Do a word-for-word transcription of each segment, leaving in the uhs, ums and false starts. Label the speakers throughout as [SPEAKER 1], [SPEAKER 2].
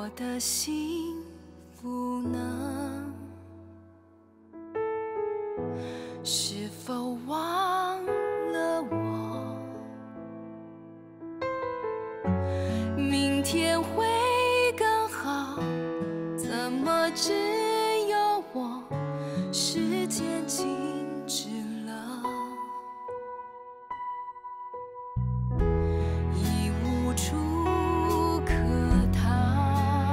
[SPEAKER 1] 的幸福呢？是否忘了我？明天会更好，怎么只有我时间静止了？已无处可逃，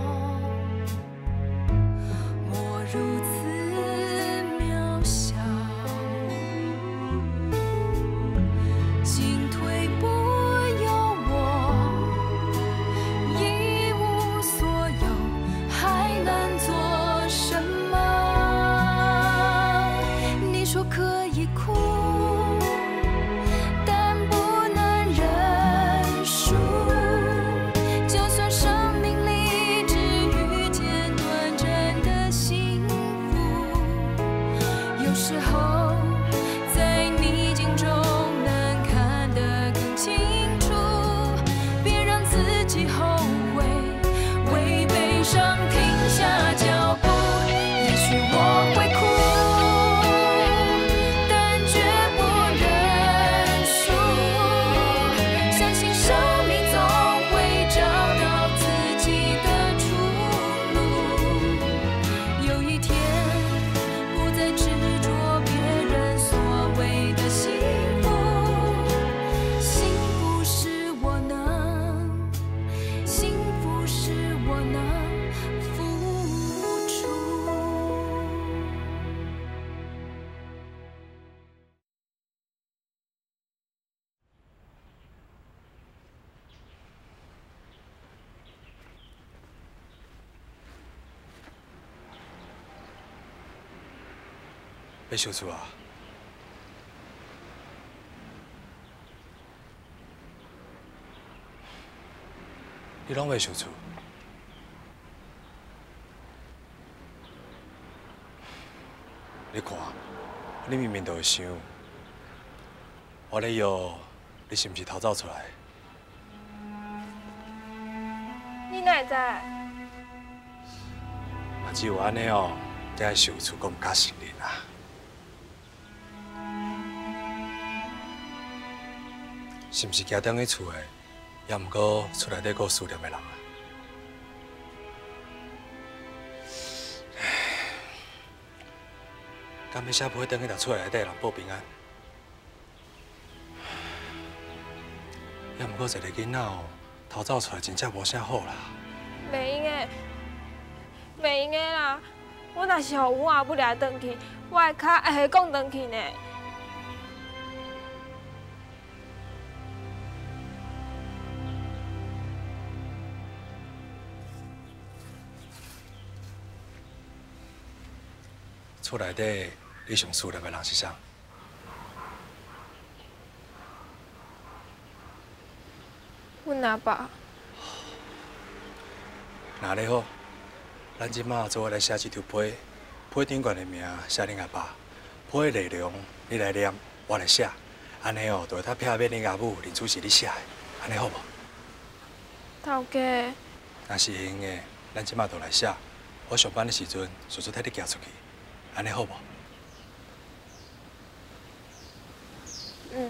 [SPEAKER 1] 我如此渺小，进退不由我，一无所有，还能做什么？你说可以哭，但不能认输。就算生命里只遇见短暂的幸福，有时候在逆境中能看得更清楚。别让自己后悔，为悲伤停下脚步。也许我会哭，但绝不认输。相信生命总会找到自己的出路。有一天，不再执着别人所谓的幸福。幸福是我能，幸福是我能付出。
[SPEAKER 2] 要收厝啊？你拢未收厝？你看，你明明就会想，我咧摇，你是毋是偷走出来？
[SPEAKER 3] 你哪会知？
[SPEAKER 2] 嘛只有安尼哦，才会收厝，阁毋敢承认啊。是毋是家等去厝的，也毋过厝内底阁有思念的人啊？敢要写批等去甲厝内底人报平安？也毋过一个囡仔哦，偷走出来真正无啥好啦。
[SPEAKER 3] 袂用的，袂用的啦！我若是互阮阿母掠转去，我的脚会下讲转去呢。
[SPEAKER 2] 厝内底你上思念的人是啥？
[SPEAKER 3] 阮阿爸。
[SPEAKER 2] 那咧好，咱即马做伙来写一张批，批顶悬的名写恁阿爸，批的内容你来念，我来写，安尼哦，就会较避免恁阿母认出是你写的，安尼好无？
[SPEAKER 3] 头家，
[SPEAKER 2] 若是会用的，咱即马就来写，我上班的时阵迅速替你寄出去，安尼好无？
[SPEAKER 3] 嗯。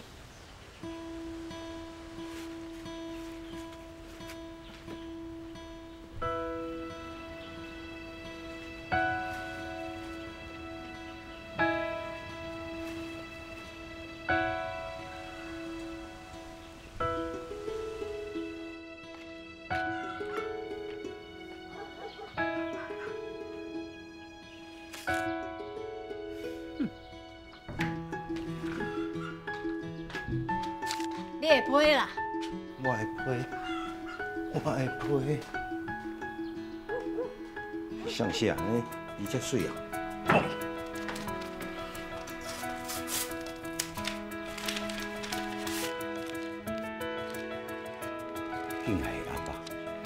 [SPEAKER 4] 你会批啦？
[SPEAKER 5] 我会批，我会批。像啥呢？伊遮水啊！竟然会阿爸，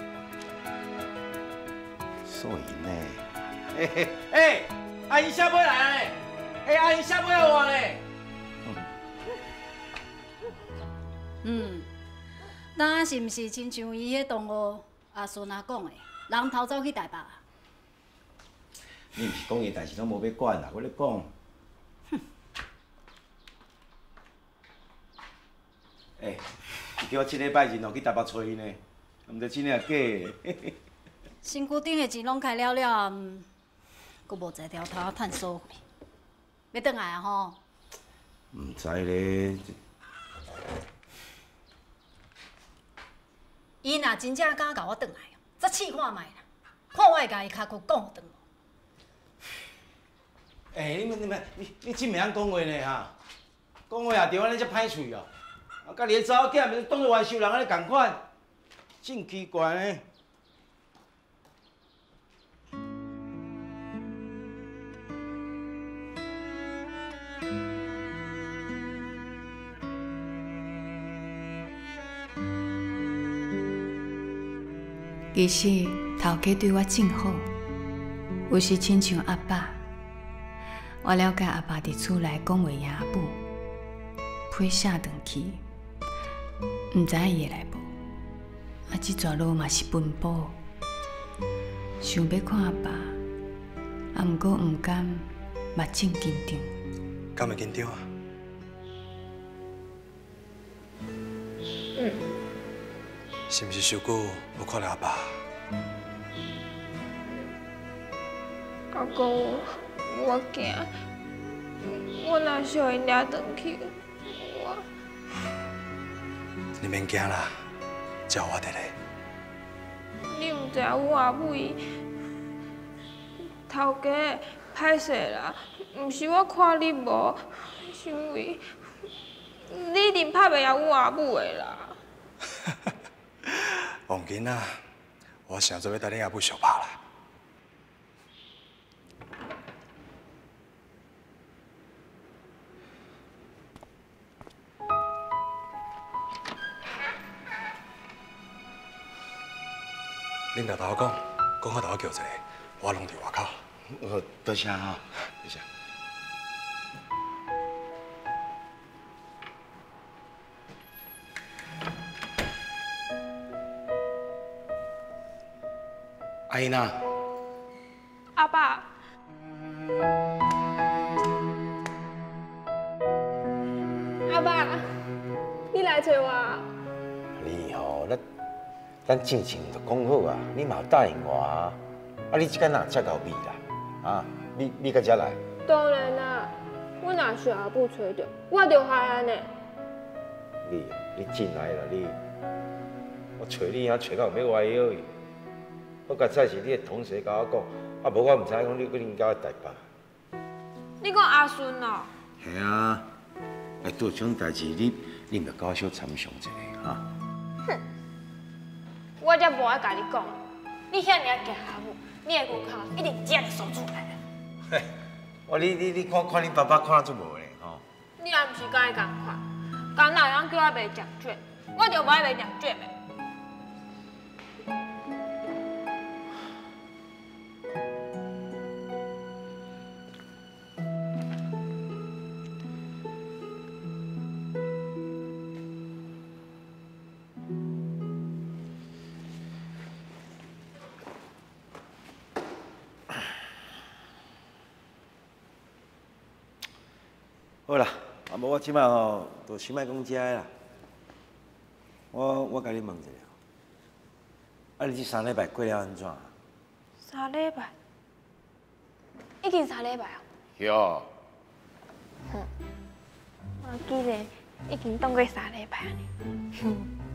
[SPEAKER 5] 所以呢，
[SPEAKER 6] 哎哎哎，阿姨下杯来了呢！哎，阿姨下杯来我呢！
[SPEAKER 4] 嗯，那是毋是亲像伊迄同学阿孙阿讲的？ 人逃走去台北啊？
[SPEAKER 6] 你毋是讲伊代志拢无要管啦，我咧讲。哼。哎，伊叫我即礼拜日哦去台北找伊呢，毋知真诶假的。
[SPEAKER 4] 身躯顶的钱拢开了了，嗯，佫无一条头趁收回，要转来啊吼？
[SPEAKER 6] 毋知咧。
[SPEAKER 4] 伊若真正敢甲我转来，再试看卖啦，看我会甲伊骹骨讲转无？
[SPEAKER 6] 哎，你们你们你你真袂晓讲话呢哈？讲话也着安尼遮歹喙哦。啊，甲你个查某囝，咪当作冤仇人安尼共款，真奇怪呢。
[SPEAKER 7] 其实头家对我真好，有时亲像阿爸。我了解阿爸伫厝内讲话赢母，批下转去，毋知伊会来无。啊，即条路嘛是奔波，想要看阿爸，啊，毋过毋甘，目睭紧张。
[SPEAKER 2] 敢会紧张啊？
[SPEAKER 3] 嗯。
[SPEAKER 2] 是毋是受久无看到阿爸？
[SPEAKER 3] 阿公，我惊，我若小因掠转去，我
[SPEAKER 2] 你免惊啦，照我伫咧。
[SPEAKER 3] 你毋知我阿母伊头家歹势啦，毋是我看你无，是因为你一定拍袂赢我阿母的啦。
[SPEAKER 2] 王囡仔，我想做要等你阿母相拍啦。恁大头讲，讲好甲我叫一个，我拢伫外口。
[SPEAKER 6] 哦，多谢哈，多谢。阿姨呐，
[SPEAKER 3] 阿爸，阿爸，你来找我？
[SPEAKER 6] 你吼，咱咱之前就讲好啊，你嘛答应我啊，啊，你即间哪才到尾啦？啊，你你到遮来？
[SPEAKER 3] 当然啦，我若是阿母找着，我就害安尼。
[SPEAKER 6] 你你进来啦你，我找你啊，找到要歪腰去。我刚才是你的同学甲我讲，啊，无我毋知讲你去恁家台北。
[SPEAKER 3] 你讲阿顺哦？
[SPEAKER 6] 系啊，哎，拄种代志，你你着甲我小参详一下哈。
[SPEAKER 3] 哼，我才无爱甲你讲，你遐尔惊阿母，你的骨头一定真会锁出来啊。
[SPEAKER 6] 嘿，我你你你看看你爸爸看做无咧吼？
[SPEAKER 3] 你若毋是甲伊共款，敢若人叫我卖奖券，我就无爱卖奖券的。
[SPEAKER 6] 好啦，啊无我即摆吼，就先莫讲遮个啦。我我甲你问一下，啊你这三礼拜过了安怎？
[SPEAKER 3] 三礼拜，已经三礼拜啊。
[SPEAKER 6] 哟。
[SPEAKER 3] 哼，我记得已经当过三礼拜呢。哼。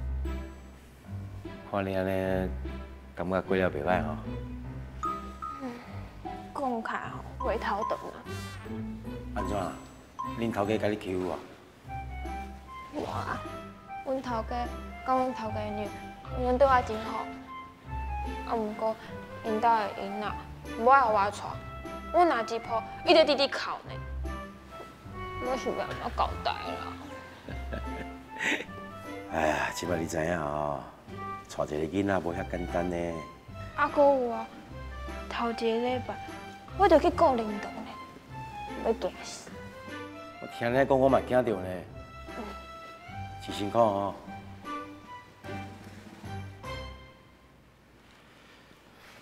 [SPEAKER 6] 看你安尼，感觉过了袂歹吼。
[SPEAKER 3] 嗯，讲起来吼，袂头疼啊。
[SPEAKER 6] 安怎啊？恁头家甲你欺负啊？
[SPEAKER 3] 无啊，阮头家甲阮头家女，阮对我真好。啊，毋过因兜的囡仔无爱互我娶，阮若一抱，伊就直直哭呢。我想要安怎交代啦？
[SPEAKER 6] 哎呀，即摆你知影吼，娶一个囡仔无遐简单呢。
[SPEAKER 3] 啊，搁有啊，头一个礼拜我就去顾灵堂呢，要惊死。
[SPEAKER 6] 我听你讲，我嘛惊到呢。
[SPEAKER 3] 嗯。
[SPEAKER 6] 是辛苦吼。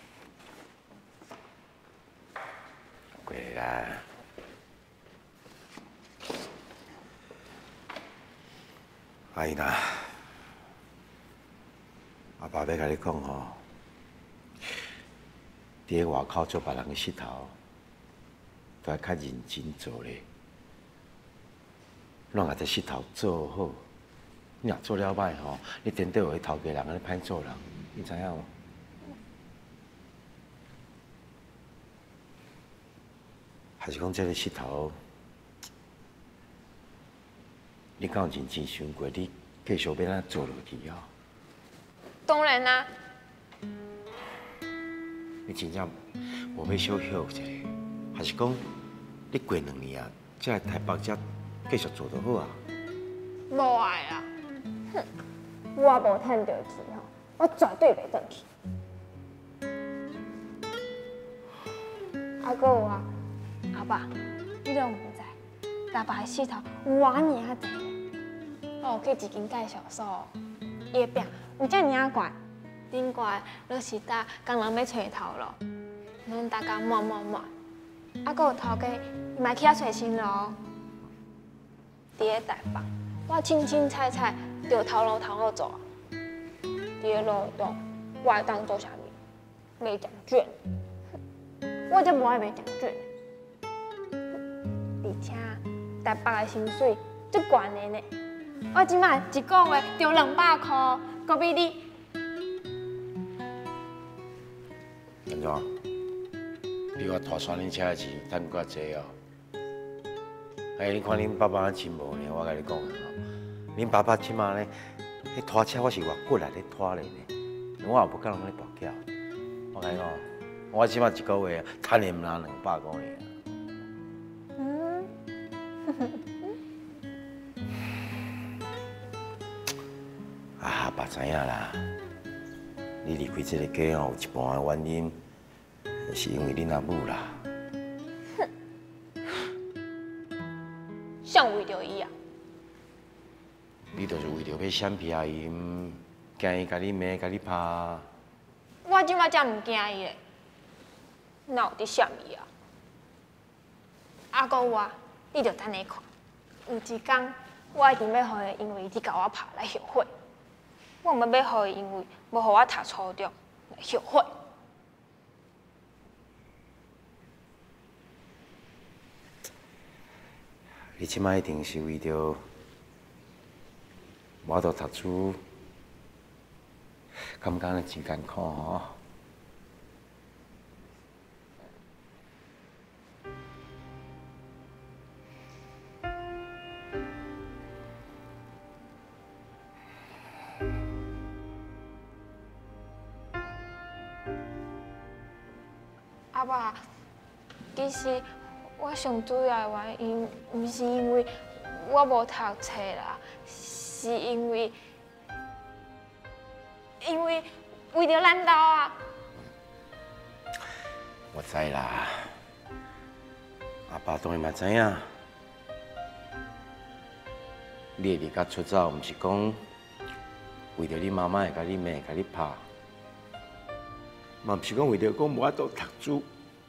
[SPEAKER 6] 阿姨呐，阿爸要甲你讲吼，伫咧外口做别人的膝头，都要较认真做咧。咱把这膝头做好，你若做了歹吼，你颠倒会头家人安尼歹做人，你知影无？还是讲这个膝头，你敢有认真想过？你继续要怎做落去啊？
[SPEAKER 3] 当然啦、啊。
[SPEAKER 6] 你真正无要小休一下，还是讲你过两年啊，才来台北才继续做就好啊？
[SPEAKER 3] 无爱啦，哼！我无趁到钱吼，我绝对袂转去。啊，搁有啊，阿爸，你拢毋知，台北的四头有偌尔啊济，我有去一间介绍所，伊的饼有遮尔啊悬，顶悬落是搭工人要找头路，拢大家满满满。啊，搁有头家，伊嘛去遐找新路。伫咧台北，我凊凊彩彩就头路头好做。伫咧路中，我会当做啥物？卖奖券。我则无爱卖奖券。而且台北的薪水足悬的呢，我即摆一个月就两百块，搁比你。
[SPEAKER 6] 安怎？比我拖三轮车的钱赚较济哦。哎，你看恁爸爸真无呢，我甲你讲啊，恁爸爸即马呢，迄拖车我是偌骨力咧拖咧呢，我也不敢人咧跋筊。我甲你讲，我即马一个月赚的毋拿两百块尔。
[SPEAKER 3] 嗯。
[SPEAKER 6] 啊，爸知影啦，你离开这个家哦，有一半的原因是因为恁阿母啦。
[SPEAKER 3] 想为着伊啊！
[SPEAKER 6] 你就是为着要闪避阿姨，惊伊甲你骂、甲你拍。
[SPEAKER 3] 我即摆才毋惊伊咧，哪有伫闪伊啊？啊，搁有啊，你着等下看，有一天我一定要互伊因为你甲我拍来后悔，我毋要要互伊因为无互我读初中来后悔。
[SPEAKER 6] 你即摆一定是为着我读读书，感觉呢真艰苦吼。
[SPEAKER 3] 阿爸，其实我上主要的原因，毋是因为我无读册啦，是因为因为为着咱兜啊。
[SPEAKER 6] 我知啦，阿爸当然嘛知影，你会离家出走，毋是讲为着你妈妈会甲你骂、甲你拍，嘛毋是讲为着讲无法度读书。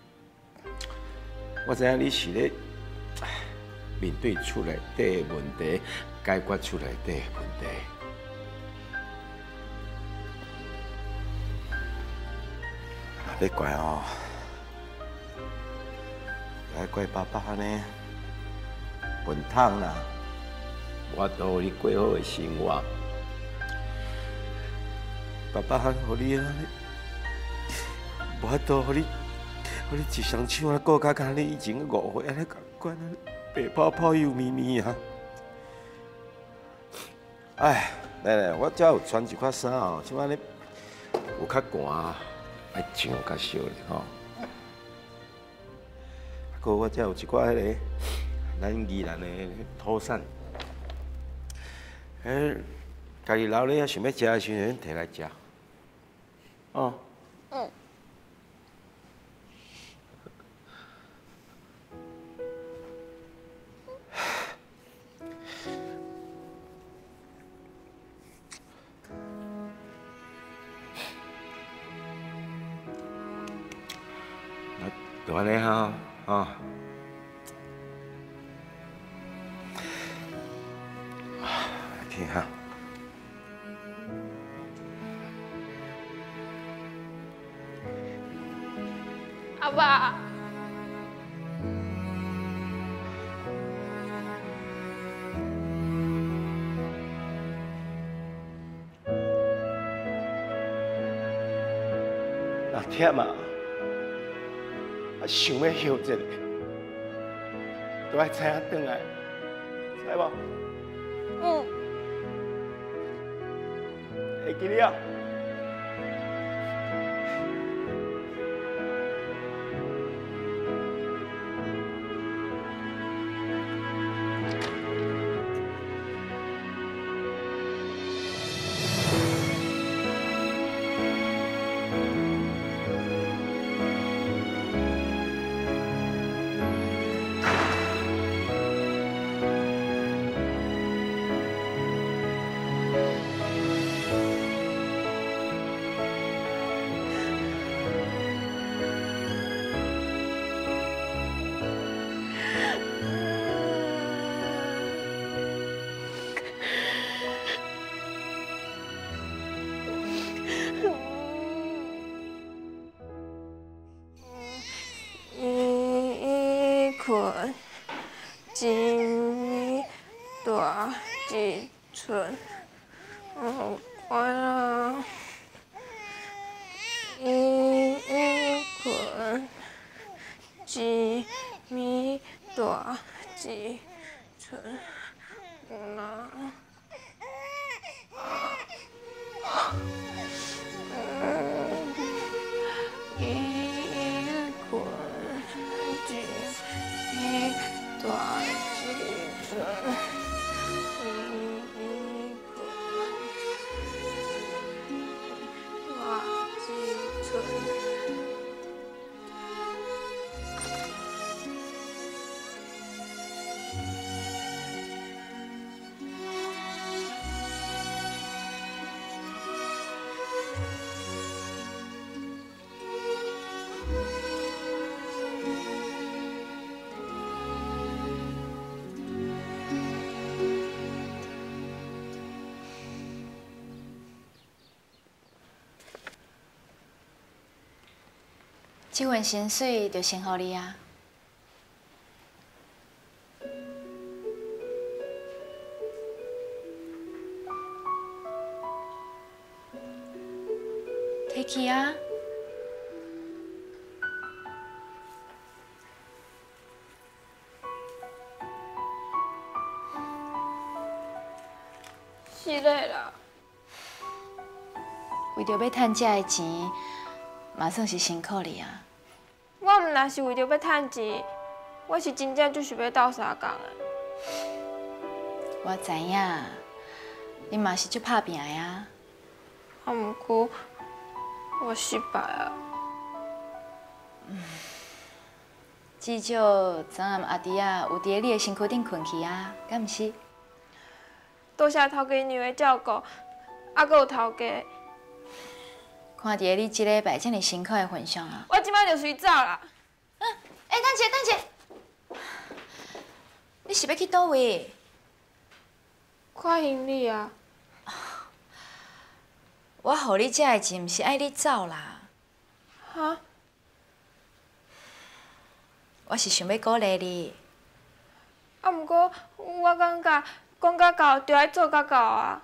[SPEAKER 6] 我知影你是咧面对厝内底的问题，解决厝内底的问题。要怪哦，要怪爸爸呢，笨汤啦，我都你过好的生活。爸爸喊互你啊，我都互你。我你一双手啊，顾甲甲你以前误会安尼管啊，白泡泡又咪咪啊！哎，来来，我遮有穿一块衫哦，即摆咧有较寒，爱穿较少咧吼。搁我遮有一块迄个咱宜兰的土产，迄家己老咧想要食的时阵摕来食，哦。嗯。就安尼哈，哦。去哈。
[SPEAKER 3] 吧。
[SPEAKER 5] 若忝啊，啊想要休一下，都爱请下转来，知无？
[SPEAKER 3] 嗯。
[SPEAKER 5] 会记了。
[SPEAKER 3] 困，一大一寸，哦，乖啦，一困，一米大一寸，啦。
[SPEAKER 7] 这份薪水就先予你啊。摕去啊。
[SPEAKER 3] 是嘞啦。
[SPEAKER 7] 为着要趁这个钱，嘛算是辛苦你啊。
[SPEAKER 3] 我毋若是为着要趁钱，我是真正就是要斗相共的。
[SPEAKER 7] 我知影，你嘛是足拍拼的啊。
[SPEAKER 3] 啊，毋过我失败啊。
[SPEAKER 7] 嗯。至少昨暗阿弟啊有伫你的身躯顶困去啊，敢毋是？
[SPEAKER 3] 多谢头家娘的照顾，还阁有头家。
[SPEAKER 7] 看伫你即礼拜遮尔辛苦的份上啊，
[SPEAKER 3] 我即摆就随走啦。
[SPEAKER 7] 嗯，哎、欸，等者等者，你是要去倒位？
[SPEAKER 3] 看行李啊。
[SPEAKER 7] 我互你遮的钱，毋是爱你走啦。
[SPEAKER 3] 哈？
[SPEAKER 7] 我是想要鼓励你。
[SPEAKER 3] 啊，毋过我感觉讲到到就爱做到到啊。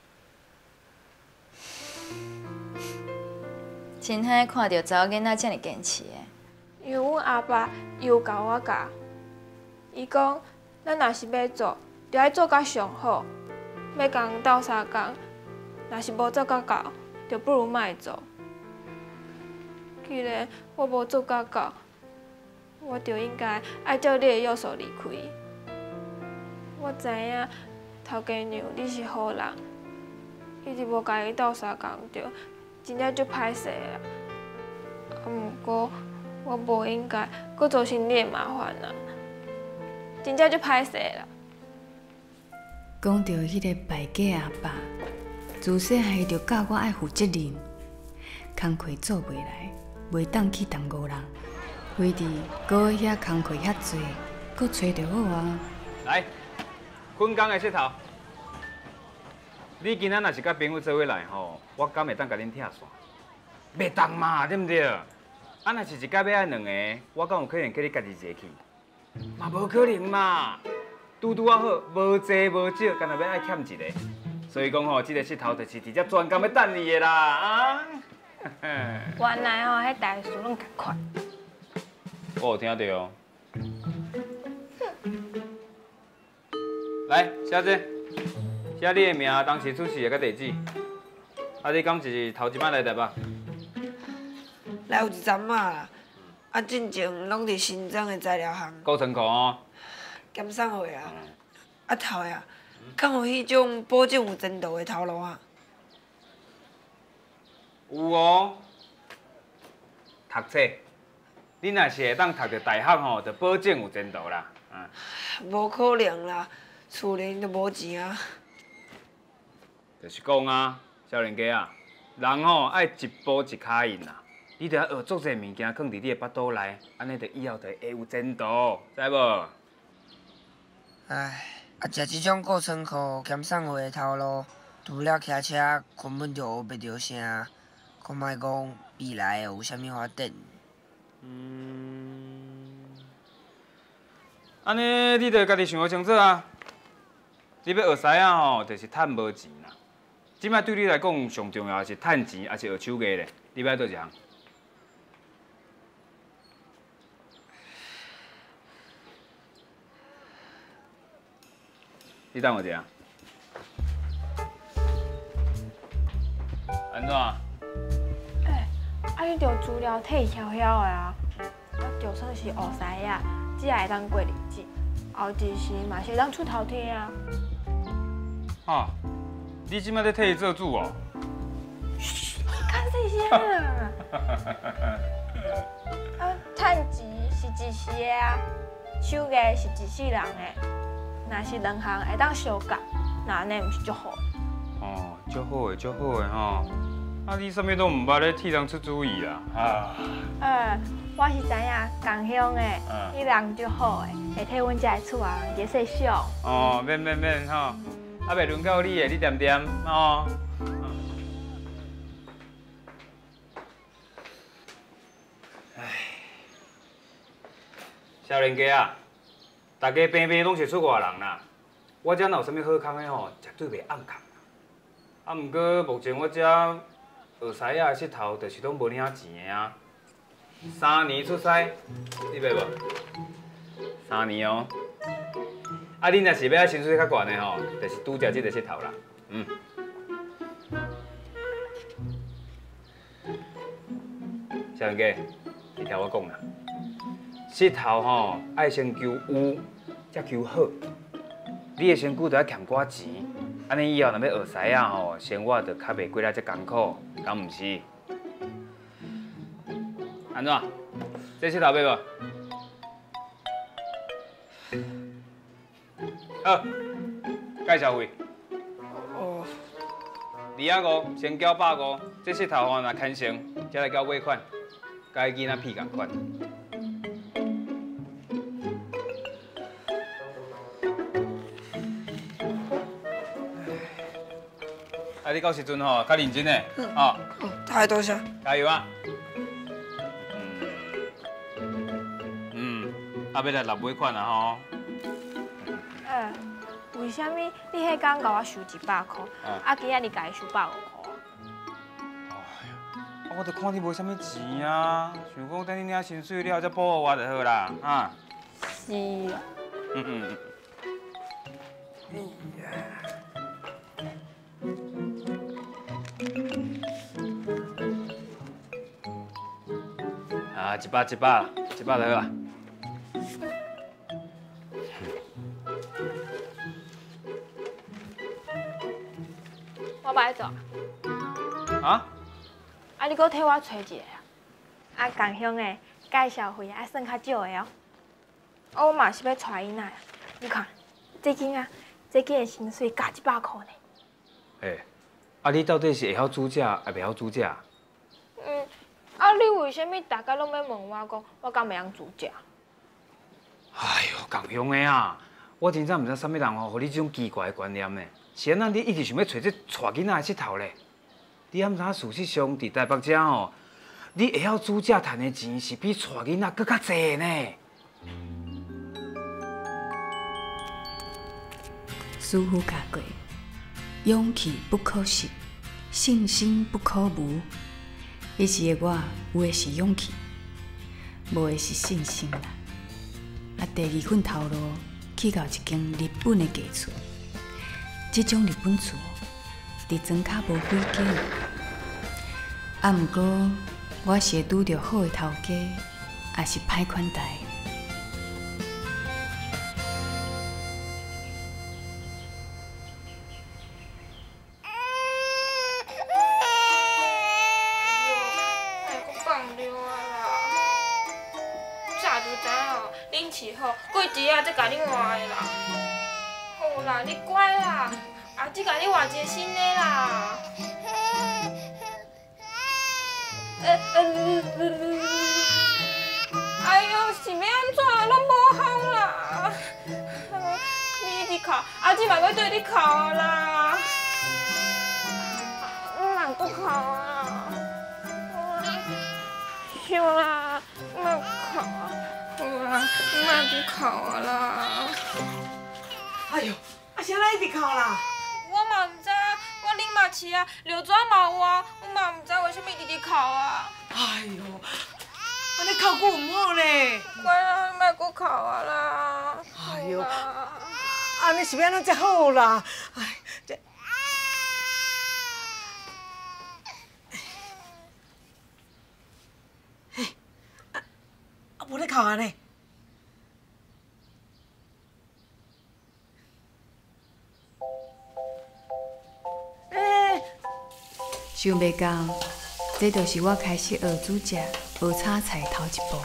[SPEAKER 7] 真罕看到查某囡仔遮尔坚持的。
[SPEAKER 3] 因为阮阿爸有教我教，伊讲咱若是要做，就爱做到上好，要共人斗相共，若是无做到到，就不如莫做。既然我无做到到，我就应该爱照你的约束离开。我知影头家娘你是好人，一直无甲伊斗相共着。真正足歹势啦！啊，毋过我无应该搁造成你的麻烦啦，真正足歹势啦。
[SPEAKER 7] 讲到迄个败家阿爸，自细汉就教我爱负责任，工课做袂来，袂当去耽误人，非得搁遐工课遐济，搁找着好啊。
[SPEAKER 8] 来，分工的佚头。你今仔若是甲朋友做伙来吼，我敢会当甲恁拆散？袂当嘛，对毋对？啊， 啊，若是一家要爱两个，我敢有可能叫你家己坐去？嘛无可能嘛！拄拄啊好，无济无少，干那要爱欠一个。所以讲吼，这个石头就是直接专工要等你的啦啊！
[SPEAKER 3] 原来吼，迄大事拢共款。
[SPEAKER 8] 我有听到哦。来，小姐，写你的名、当时出世的甲地址。啊，你敢是头一摆来台北？
[SPEAKER 9] 来有一阵仔啦，啊，进前拢伫新庄的材料行
[SPEAKER 8] 高层库哦。
[SPEAKER 9] 兼送货啊。啊头呀，敢有迄种保证有前途的头路啊？
[SPEAKER 8] 有哦。读册，你若是会当读着大学吼，就保证有前途啦。嗯。
[SPEAKER 9] 无可能啦，厝里都无钱啊。
[SPEAKER 8] 就是讲啊，少年家啊，人吼爱一步一脚印啦。你着要学足侪物件，放伫你的腹肚内，安尼着以后着会有前途，知无？
[SPEAKER 9] 唉，啊，食即种顾仓库兼送货的头路，除了骑车根本就学袂着啥，看莫讲未来有啥物发展。
[SPEAKER 8] 嗯，安尼你着家己想清楚啊！你要学师仔吼，就是趁无钱啦。即摆对你来讲上重要的是趁钱，还是学手艺咧？你要倒一项？你等我一下。安怎？
[SPEAKER 3] 哎，啊，你着资料摕晓晓的啊！啊，就算是学师仔，只会当过日子，后一时嘛是会当出头天啊。
[SPEAKER 8] 哈，你即摆咧替伊做主哦？
[SPEAKER 3] 较细声啊！啊，趁钱是一时的啊，手艺是一世人的。若是两项会当相共，那安尼毋是足好？
[SPEAKER 8] 哦，足好的，足好的吼。啊，你啥物都毋捌咧替人出主意啦？啊。
[SPEAKER 3] 呃，我是知影共乡的，你人足好的，会替阮遮的厝啊人加细想。
[SPEAKER 8] 哦，免免免吼，啊袂轮到你的，你点点吼。唉，少年家啊！大家平平拢是出外人啦，我遮若有啥物好康的吼，绝对袂暗空。啊，毋过目前我遮学师仔的势头，就是拢无领钱的啊。三年出师，你买无？三年哦。啊，你若是要薪水较悬的吼，就是拄着这个势头啦。嗯。少年家，你听我讲啦。势头吼，爱先求有，才求好。你的身躯着爱欠寡钱，安尼以后若要学师仔吼，生活着较袂过来遮艰苦，敢毋是？安怎？这势头买无？好，介绍费。
[SPEAKER 9] 哦。
[SPEAKER 8] 二啊五，先交百五。这势头吼，若牵成，才来交尾款，甲伊囡仔屁共款。啊，你到时阵吼，较认真诶，哦。
[SPEAKER 9] 哦，太多谢。
[SPEAKER 8] 加油啊！嗯，嗯，啊，要来六尾款啊吼。
[SPEAKER 3] 呃，为虾米你迄天甲我收一百块，啊，今仔日甲伊收百五块？
[SPEAKER 8] 哎呀，我着看你无啥物钱啊，想讲等你领薪水了，再补互我就好啦，啊。
[SPEAKER 3] 是啊。
[SPEAKER 8] 嗯嗯嗯。啊，一百一百，一百就好啦。
[SPEAKER 3] 我歹做。
[SPEAKER 8] 啊？
[SPEAKER 3] 啊，你搁替我找一个啊？啊，共乡的介绍费爱算较少的哦。啊，我嘛是要带伊来，你看，这间啊，这间的薪水加一百块呢。
[SPEAKER 8] 诶，啊，你到底是会晓煮食，还袂晓煮食？
[SPEAKER 3] 嗯，啊，你为虾米大家拢要问我讲，我敢袂晓煮食？
[SPEAKER 8] 哎呦，共乡的啊！我真正毋知啥物人吼，互你这种奇怪的观念呢？是安怎你一直想要找这带囡仔的佚佗咧？你敢知事实上伫台北遮吼， 你会晓煮食赚的钱是比带囡仔搁较济呢。
[SPEAKER 7] 师父教过，勇气不可失，信心不可无。彼时的我，有的是勇气，无的是信心啦。啊，第二份头路去到一间日本的家厝，这种日本厝，伫庄脚无几间。啊，毋过我是会拄着好的头家，也是歹款待。
[SPEAKER 3] 过一下再甲你换的啦。好啦，你乖啦，阿姊甲你换一个新的啦。呃呃哎呦，是要安怎？拢无效啦。你一直哭，阿姊嘛要对你哭啦。你莫搁哭啊！行啦，莫哭啊。好啦，你莫再哭啊啦！
[SPEAKER 10] 哎呦，啊，啥来一直哭啦？
[SPEAKER 3] 我嘛唔知啊，我啉嘛饲啊，流纸嘛有啊，我嘛唔知为什么直直哭啊。
[SPEAKER 10] 哎呦，安尼哭久唔好呢。
[SPEAKER 3] 乖啦，你莫搁哭啊啦。
[SPEAKER 10] 哎呦，安尼是要安怎才好啦？哎，这。嘿，啊，啊，无咧哭安尼。
[SPEAKER 7] 想袂到，这就是我开始学煮食、学炒菜头一步。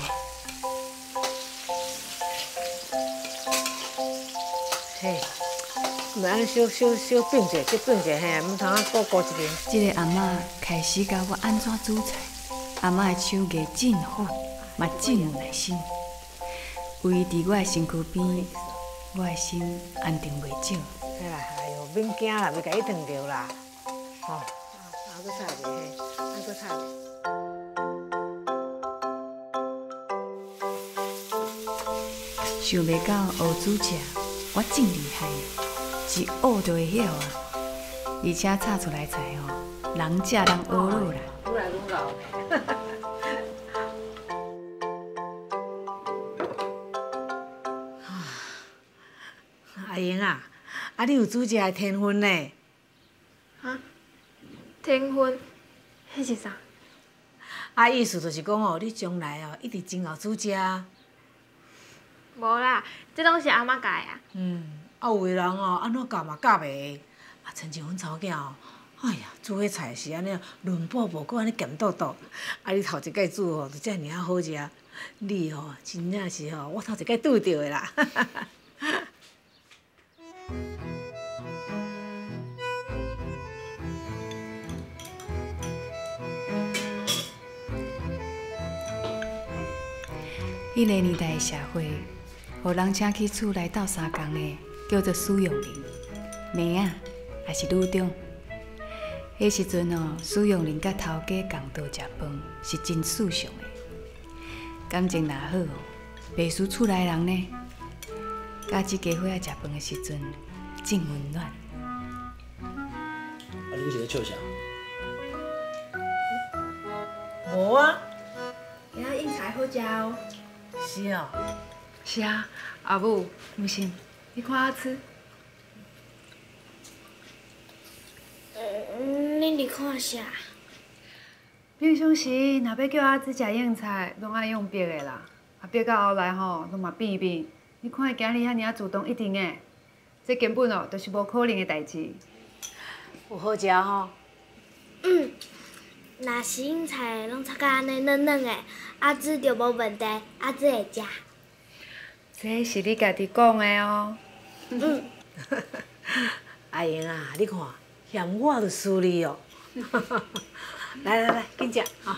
[SPEAKER 10] 嘿，咪安尼小小小变者，再变者嘿，唔通啊顾顾一边。
[SPEAKER 7] 这个阿嬷开始教我安怎煮菜，阿嬷的手艺真好，嘛真有耐心。有伊伫我的身躯边，我的心安定袂少。
[SPEAKER 10] 哎呀，哎呦，免惊啦，袂甲伊烫着啦，吼。啊，搁炒者嘿，啊，搁炒者。
[SPEAKER 7] 想袂到学煮食，我真厉害，是学就会晓啊！而且炒出来菜吼，人食人学落啦。
[SPEAKER 10] 愈来愈老咧。阿英啊，啊你有煮食的天分呢？
[SPEAKER 3] 哈？天分？迄是啥？
[SPEAKER 10] 啊，意思就是讲哦，你将来哦一直真会煮食。
[SPEAKER 3] 无啦，这拢是阿嬷教的啊。
[SPEAKER 10] 嗯，啊有的人哦，安怎教嘛教袂会。啊，亲像阮查某囝哦，哎呀，煮迄菜是安尼润薄无够安尼咸笃笃。啊，你头一摆煮哦，就遮尔啊好食。你哦，真正是哦，我头一摆拄着的啦。
[SPEAKER 7] 迄个年代的社会，互人请去厝内斗相共的，叫做使用人，妹仔也是女中。迄时阵哦，使用人甲头家共桌食饭是真世上的。感情若好哦，袂输厝内人呢。家己家伙仔食饭的时阵，真温暖。
[SPEAKER 11] 啊，你是咧笑啥？
[SPEAKER 10] 无啊。
[SPEAKER 12] 今仔应菜好食哦。
[SPEAKER 10] 是哦。
[SPEAKER 12] 是啊，阿母，唔信，你看我吃。
[SPEAKER 3] 嗯，恁伫看啥？
[SPEAKER 12] 平常时若要叫阿姊食硬菜，拢爱用别的啦。啊，别到后来吼，拢嘛变变。你看伊今日遐尔啊主动，一定的，这根本哦，就是无可能的代志。
[SPEAKER 10] 有好食吼。
[SPEAKER 13] 嗯，若是硬菜拢炒甲安尼嫩嫩的，阿姊就无问题，阿姊会食。
[SPEAKER 12] 这是你家己讲的哦。
[SPEAKER 13] 嗯。
[SPEAKER 10] 阿英啊，你看，嫌我就输你哦。来来来，紧食啊！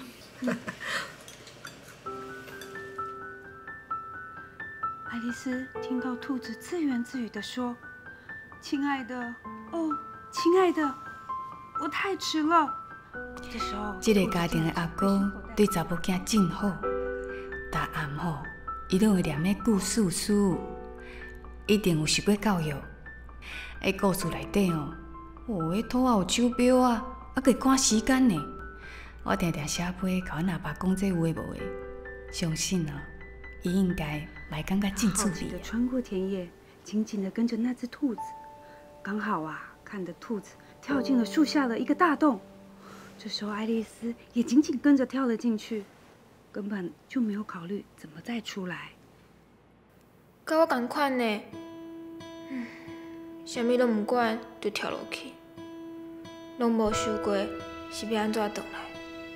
[SPEAKER 14] 爱丽丝听到兔子自言自语地说：“亲爱的，哦，亲爱的，我太迟了，
[SPEAKER 7] 这个家庭的阿公对查某囝真好，逐暗吼，伊拢会念咧故事书，一定有受过教育。迄故事内底哦，哦，迄土啊有手表啊，还可以赶时间呢。我定定写批，甲阮阿爸讲这有诶无诶，相信哦，伊应该来感觉真趣味。
[SPEAKER 14] 穿过田野，紧紧地跟着那只兔子，刚好啊，看着兔子跳进了树下的一个大洞。这时候，爱丽丝也紧紧跟着跳了进去，根本就没有考虑怎么再出来。
[SPEAKER 3] 甲我同款呢，嗯，啥物拢毋管就跳落去，拢无想过是要安怎转来。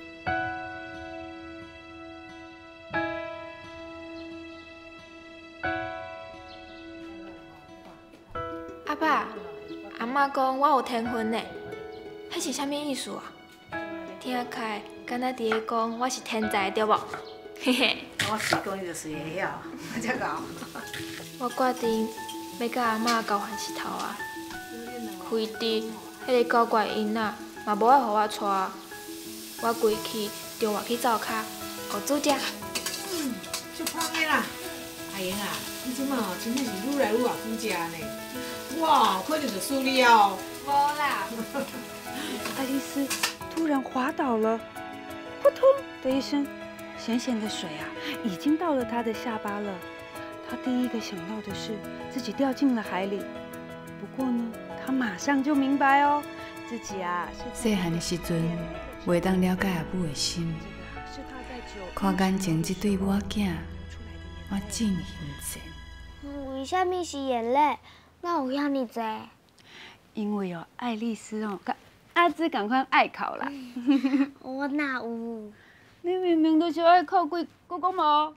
[SPEAKER 3] 阿爸，阿嬷讲我有天分呢，迄是啥物意思啊？听起来敢若伫咧讲我是天才，对无？嘿嘿。
[SPEAKER 10] 我随讲伊就随会晓，遮搞。
[SPEAKER 3] 我决定要甲阿嬷交换石头啊！亏伫迄个搞怪囡仔嘛无爱互我带，我规气就活去灶骹学煮食。
[SPEAKER 10] 嗯，足芳的啦！阿英啊，你即摆哦真正是愈来愈爱煮食呢。哇，可能就输你哦。
[SPEAKER 3] 无啦。
[SPEAKER 14] 爱丽丝突然滑倒了，扑通的一声，咸咸的水啊，已经到了她的下巴了。她第一个想到的是自己掉进了海里。不过呢，她马上就明白哦，自己啊是
[SPEAKER 7] 细汉的时阵，袂当了解阿母的心，看眼前这对母囝，我真心酸。
[SPEAKER 13] 为什么是眼泪？哪有遐尼济？
[SPEAKER 14] 因为哦，爱丽丝哦，阿芝赶快爱考啦。
[SPEAKER 13] 我哪有？
[SPEAKER 14] 你明明就是爱考鬼，我讲无。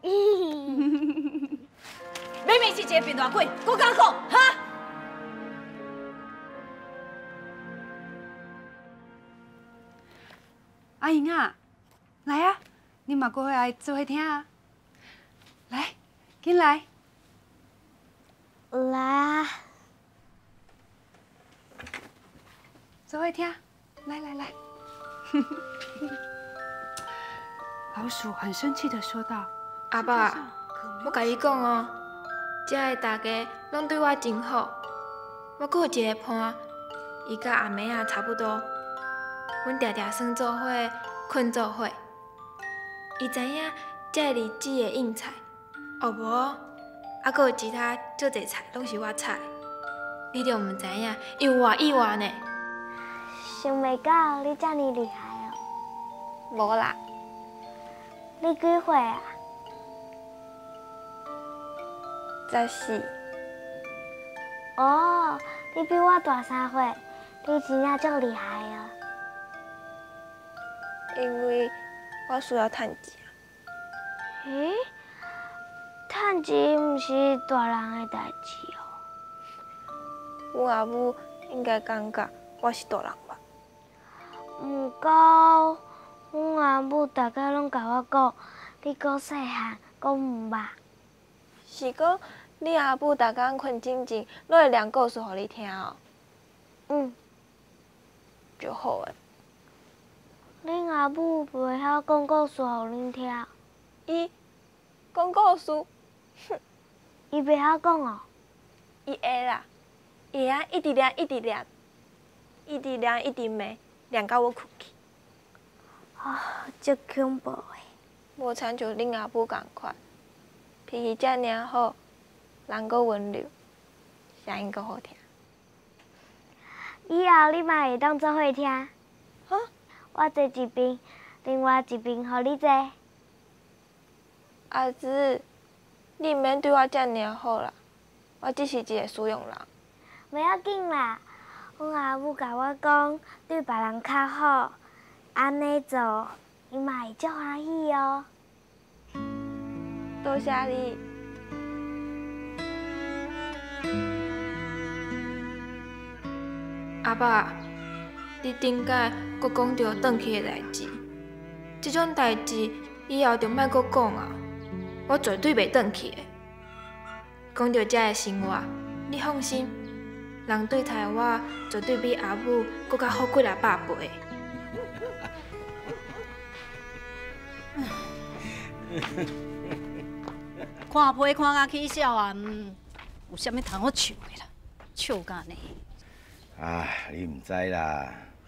[SPEAKER 4] 明明是一个变大鬼，我敢讲哈？
[SPEAKER 14] 阿英啊，来啊，你嘛过来做伙听啊。来，紧来。
[SPEAKER 13] 来啊。
[SPEAKER 14] 做伙听，来来来。老鼠很生气的说道：“
[SPEAKER 3] 阿爸，我甲你讲哦，遮的大家拢对我真好。我阁有一个伴，伊甲阿妹仔差不多。阮常常耍做伙，困做伙。伊知影遮个日子的应菜，哦无，还阁有其他足侪菜拢是我采。你着毋知影，伊有偌意外呢。
[SPEAKER 13] 想袂到你遮尔厉害哦。
[SPEAKER 3] 无啦。
[SPEAKER 13] 你几岁啊？
[SPEAKER 3] 十四。
[SPEAKER 13] 哦，你比我大三岁，你真正足厉害哦。
[SPEAKER 3] 因为我需要趁钱。
[SPEAKER 13] 咦？趁钱毋是大人的代志哦。
[SPEAKER 3] 阮阿母应该感觉我是大人吧？
[SPEAKER 13] 毋过，阮阿母大家拢甲我讲，你阁细汉，阁毋捌。
[SPEAKER 3] 是讲你阿母逐工困醒前，拢会念故事互你听哦。
[SPEAKER 13] 嗯。
[SPEAKER 3] 就好诶。
[SPEAKER 13] 恁阿母袂晓讲故事互恁听。
[SPEAKER 3] 伊讲故事，哼，
[SPEAKER 13] 伊袂晓讲哦。
[SPEAKER 3] 伊会啦，伊会晓一直念一直念，一直念一直骂，念到我困去。
[SPEAKER 13] 啊，足恐怖诶！
[SPEAKER 3] 无亲像恁阿母共款，脾气遮尔好，人阁温柔，声音阁好听。
[SPEAKER 13] 以后你嘛会当做伙听。
[SPEAKER 3] 哈？
[SPEAKER 13] 我坐一边，另外一边互你坐。
[SPEAKER 3] 阿姊，你毋免对我遮尔好啦，我只是一个使用人。
[SPEAKER 13] 袂要紧啦，阮阿母甲我讲，对别人较好，安尼做，伊嘛会足欢喜哦。
[SPEAKER 3] 多谢你。阿爸，你顶摆阁讲着转去的代志，即种代志以后就莫阁讲啊！我绝对袂转去的。讲到遮的生活，你放心，人对待我绝对比阿母阁较好几啊百倍。
[SPEAKER 4] 看批看甲起笑啊，嗯，有啥物通好笑的啦？笑甲呢？
[SPEAKER 6] 啊，你唔知啦。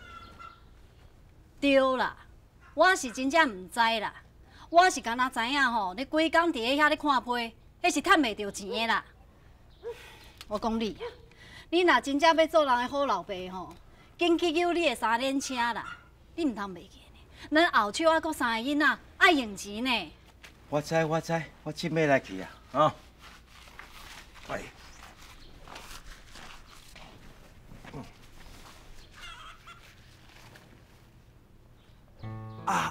[SPEAKER 4] 对啦，我是真正唔知啦，我是敢若知影吼，你规工伫咧遐咧看批，迄是趁袂着钱的啦。我讲你啊，你若真正要做人的好老爸吼，紧去救你的三轮车啦，你唔通袂记呢。咱后手还阁三个囡仔，爱用钱呢。
[SPEAKER 6] 我知我知，我即尾来去啊，啊！哎。啊！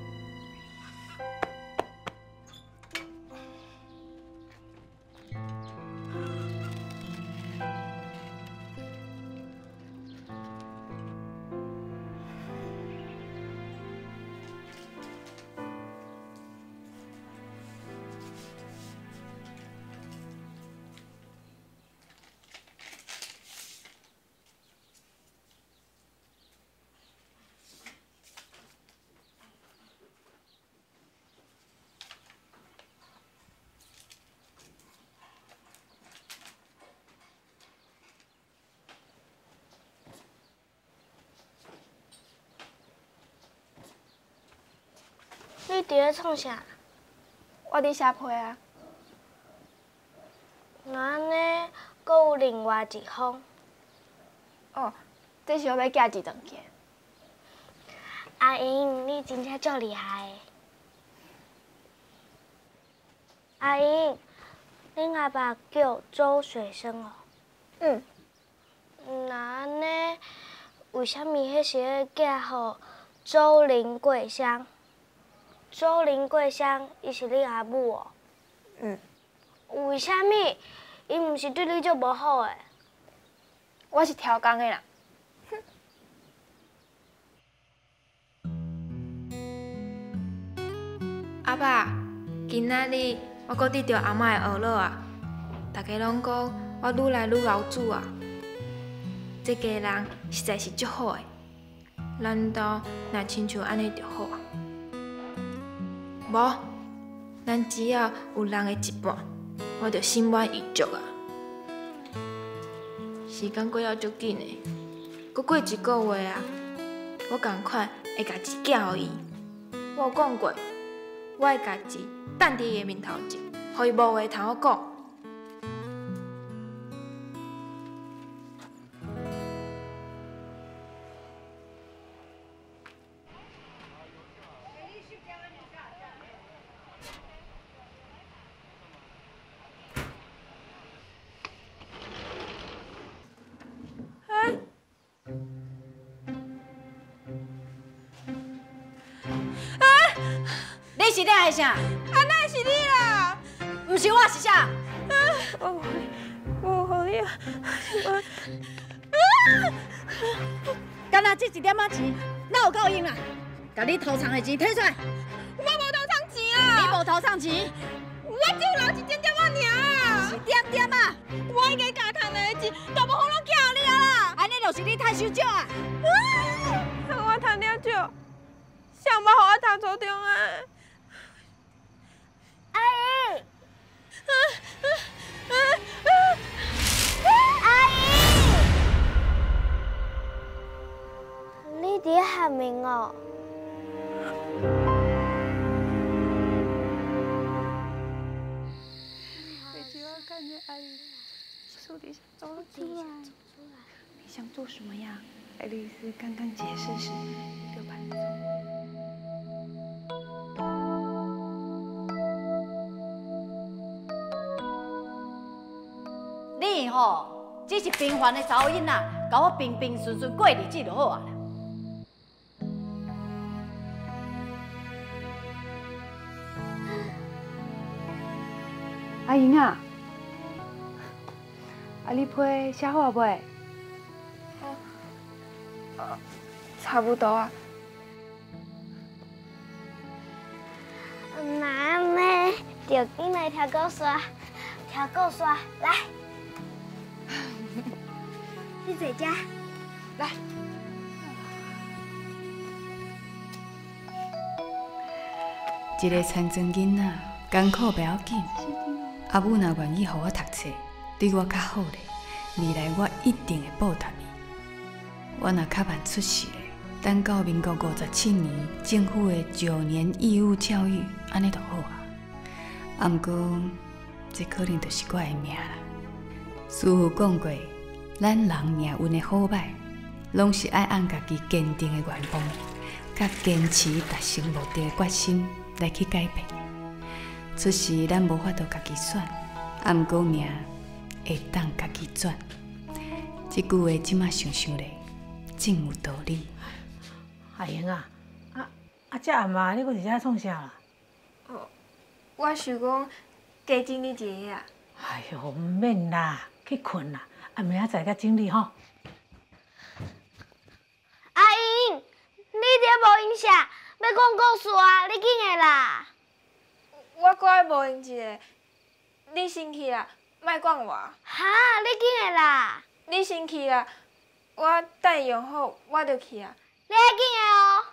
[SPEAKER 13] 你伫咧创啥？
[SPEAKER 3] 我伫写批啊。
[SPEAKER 13] 那安尼，阁有另外一封。
[SPEAKER 3] 哦，这是我要寄一顿件。
[SPEAKER 13] 阿英，你真正足厉害的。阿英，恁阿爸叫周水生哦。
[SPEAKER 3] 嗯。
[SPEAKER 13] 那安尼，为虾米迄时咧寄互周林桂香？周林桂香，伊是恁阿母哦。
[SPEAKER 3] 嗯。
[SPEAKER 13] 为虾米？伊毋是对你足无好诶？
[SPEAKER 3] 我是挑工的啦。
[SPEAKER 11] 阿爸，今仔日我阁得到阿嬷的学乐啊！大家拢讲我愈来愈老主啊！这家人实在是足好的，难道若亲像安尼就好啊？无，咱只要有人的一半，我就心满意足啊！时间过了足紧的，阁过一个月啊，我共款会家己寄互伊。我有讲过，我会家己等伫伊的面头前，互伊无话通好讲。
[SPEAKER 4] 你是咧爱啥？
[SPEAKER 11] 啊，哪会是你啦？
[SPEAKER 4] 毋是我是啥？
[SPEAKER 11] 我我互你啊！
[SPEAKER 4] 干那这一点仔钱，哪有够用啦？甲你偷藏的钱摕出来！
[SPEAKER 11] 我无偷藏钱啊！
[SPEAKER 4] 你无偷藏钱？
[SPEAKER 11] 我只有留一点点仔尔。
[SPEAKER 4] 一点点啊！
[SPEAKER 11] 我已经家赚来的钱，都无好拢寄互你啊啦！
[SPEAKER 4] 安尼就是你太收少啊！
[SPEAKER 11] 我赚了少，谁无互我读初中啊？
[SPEAKER 13] 阿姨，阿姨，你伫咧喊名哦？
[SPEAKER 11] 每次我看见阿姨手底下走了出来，你想做什么呀？爱丽丝刚刚解释时，就把你送。
[SPEAKER 4] 你吼，只是平凡的查某囡仔，甲我平平顺顺过日子就好啊啦。
[SPEAKER 12] 阿英啊，啊你批写好未？
[SPEAKER 3] 差不多啊。
[SPEAKER 13] 那安尼，就紧来跳狗刷，跳狗刷，来，你坐遮，来。
[SPEAKER 7] 一个残存囡仔，艰苦不要紧。阿母若愿意互我读册，对我较好咧，未来我一定会报答伊。我若较晚出世咧，等到民国五十七年政府的九年义务教育，安尼就好啊。啊，毋过这可能就是我的命啦。师父讲过，咱人命运的好歹，拢是爱按家己坚定的愿望，甲坚持达成目的的决心来去改变。出世咱无法度家己选，啊，毋过命会当家己转。这句话即马想想咧，真有道理。
[SPEAKER 10] 阿英啊，啊啊！这暗暝你搁伫遮创啥啦？
[SPEAKER 3] 哦，我想讲加整理一下啊。
[SPEAKER 10] 哎呦，唔免啦，去困啦，啊明仔载甲整理吼。
[SPEAKER 13] 阿英，你伫无音声，要讲故事啊？你紧个啦！
[SPEAKER 3] 我搁爱无闲一下，你先去啊，莫管我。
[SPEAKER 13] 哈，你紧个啦！
[SPEAKER 3] 你先去啊，我等伊用好，我就去啊。
[SPEAKER 13] 你爱紧个哦。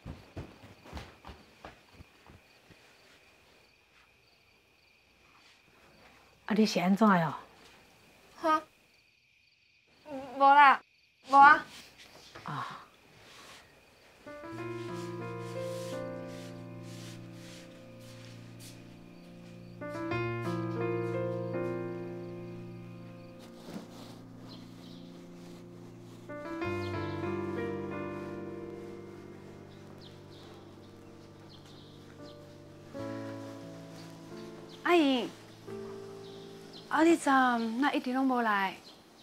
[SPEAKER 10] 啊，你是安怎的哦？
[SPEAKER 3] 哈？无啦，无啊。
[SPEAKER 10] 啊。
[SPEAKER 14] 阿姨，啊，你昨那一直拢无来？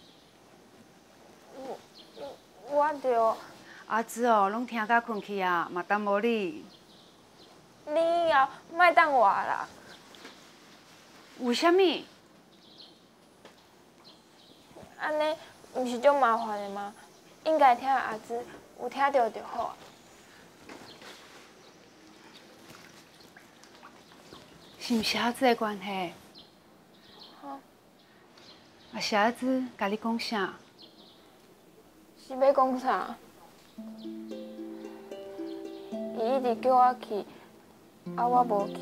[SPEAKER 3] 我我着
[SPEAKER 14] 阿姊哦，拢听甲困去啊，嘛等无你。
[SPEAKER 3] 你以后莫等我啦。
[SPEAKER 14] 为虾米？
[SPEAKER 3] 安尼毋是足麻烦的吗？应该听阿姊有听到就好。
[SPEAKER 14] 是毋是阿姊的关系？
[SPEAKER 3] 好。
[SPEAKER 14] 啊，是阿姊甲你讲啥？
[SPEAKER 3] 是要讲啥？伊一直叫我去，啊我无去。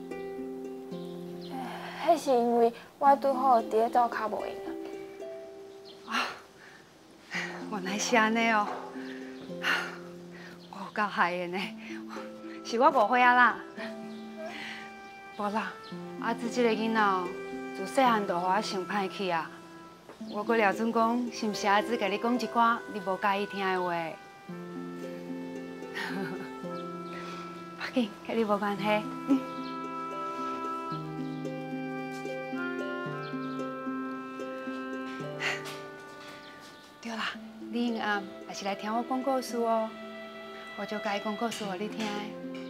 [SPEAKER 3] 迄是因为我拄好伫咧走脚无闲啊。
[SPEAKER 14] 原来是安尼哦，我有够害的呢，是我误会啊啦。无啦，阿姊这个囡仔哦，自细汉就互我生歹去啊。我阁了准讲，是毋是阿姊甲你讲一寡你无介意听的话？别紧，甲你无关系。嗯。对啦，你阴暗也是来听我讲故事哦，我就甲伊讲故事互你听的。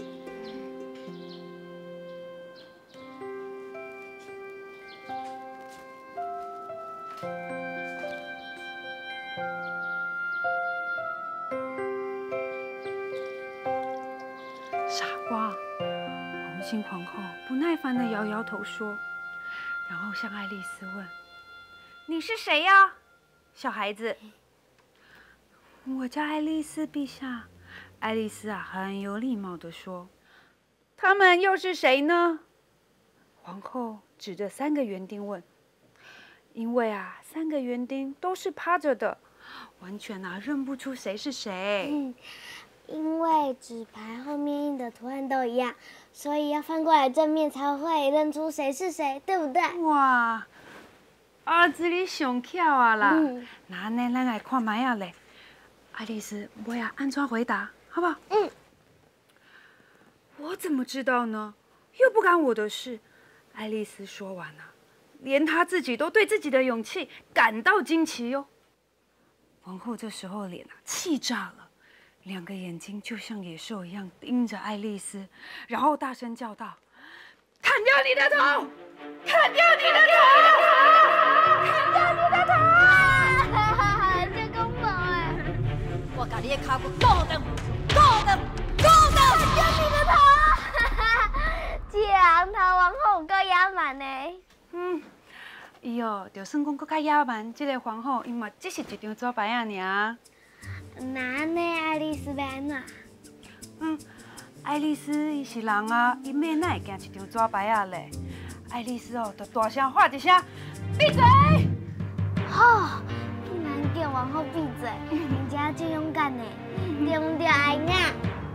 [SPEAKER 14] 傻瓜！红心皇后不耐烦地摇摇头说，然后向爱丽丝问：“你是谁呀？”小孩子，我叫爱丽丝，陛下。爱丽丝啊，很有礼貌地说：“他们又是谁呢？”皇后指着三个园丁问：“因为啊，三个园丁都是趴着的，完全啊认不出谁是谁。
[SPEAKER 13] 嗯，因为纸牌后面印的图案都一样，所以要翻过来正面才会认出谁是谁，对不对？”
[SPEAKER 14] 哇！儿子，你上巧啊啦！
[SPEAKER 13] 嗯，
[SPEAKER 14] 那安尼咱来看卖啊嘞。爱丽丝，我要安怎回答，好不好？
[SPEAKER 13] 嗯。
[SPEAKER 14] 我怎么知道呢？又不干我的事。爱丽丝说完了，连她自己都对自己的勇气感到惊奇哟。皇后这时候脸啊气炸了，两个眼睛就像野兽一样盯着爱丽丝，然后大声叫道：“砍掉你的头！砍掉你的头！砍掉你的头！”
[SPEAKER 13] 这公婆哎！
[SPEAKER 4] 我把你的脚骨剁断，剁断，剁断！
[SPEAKER 13] 砍掉你的头！这人头王后有够野蛮的。
[SPEAKER 14] 嗯，伊哦，就算讲搁较野蛮，这个皇后伊嘛只是一张纸牌啊尔。
[SPEAKER 13] 那呢，爱丽丝要安怎？
[SPEAKER 14] 嗯， 爱丽丝伊是人啊，伊妹哪会惊一张纸牌啊嘞？爱丽丝哦，就大声喊一声：闭嘴！
[SPEAKER 13] 好，竟然叫王后闭嘴，人家真勇敢呢，对不对，阿英啊？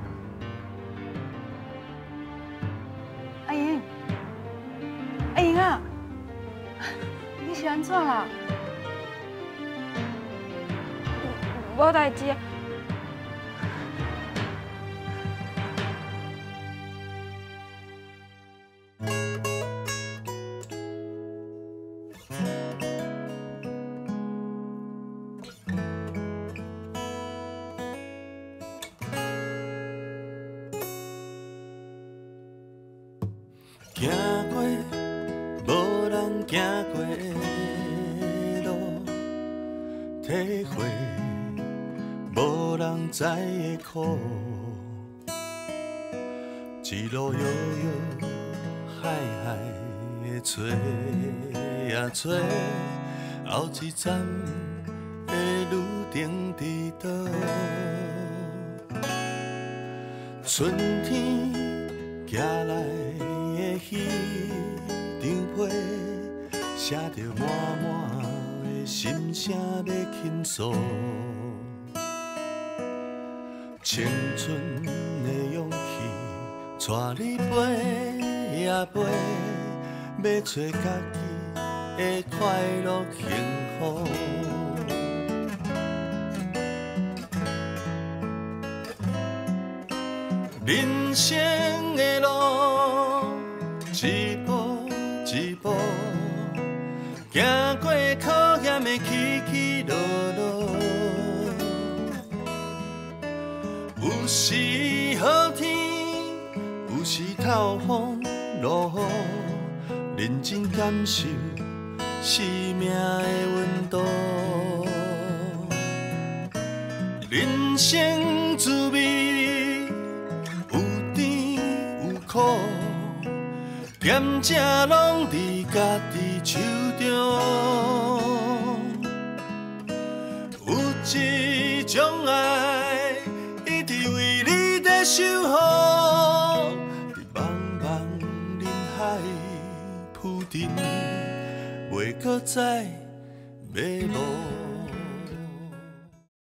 [SPEAKER 14] 阿英，阿英啊，你是安怎啦？
[SPEAKER 3] 无代志。
[SPEAKER 15] 行过无人行过的路，体会无人知的苦，一路摇摇海海的找呀找，后一站的路程伫倒？春天寄来的彼张被，写着满满的心声要倾诉。青春的勇气，带你飞呀飞，要找家己的快乐幸福。人生的路，一步一步，行过考验的起起落落。有时好天，有时透风落雨，认真感受生命的温度。人生滋味有甜有苦，咸食拢伫家己手中。有一种爱，一直为你在守护，伫茫茫人海铺陈，袂搁再迷路。